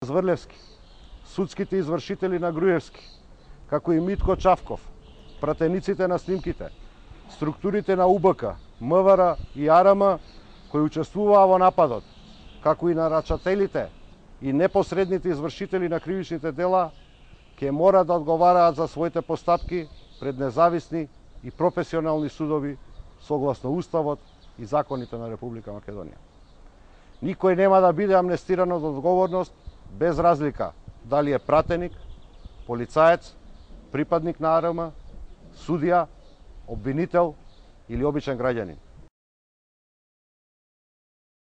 Зврлевски, судските извршители на Груевски, како и Митко Чавков, пратениците на снимките, структурите на УБК, МВР и АРМ кои учествуваа во нападот, како и нарачателите и непосредните извршители на кривичните дела, ќе мора да одговараат за своите постапки пред независни и професионални судови согласно Уставот и законите на Република Македонија. Никој нема да биде амнестиран од одговорност без разлика дали е пратеник, полицаец, припадник на АРМ, судија, обвинител или обичен граѓанин.